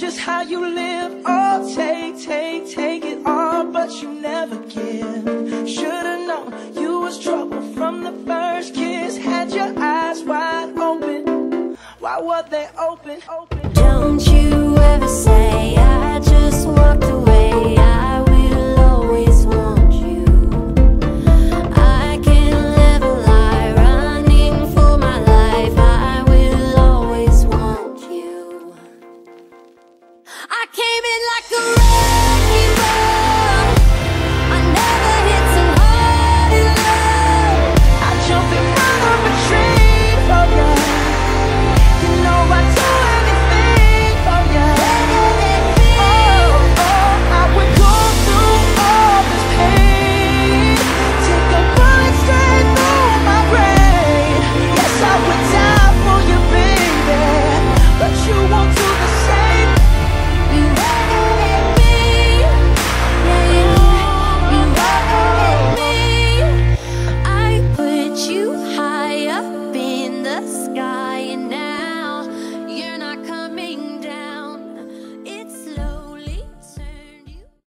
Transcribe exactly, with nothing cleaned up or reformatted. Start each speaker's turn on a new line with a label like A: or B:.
A: just how you live. Oh, take, take, take it all, but you never give. Should've known you was trouble from the first kiss. Had your eyes wide open. Why were they open? Open.
B: Don't you ever say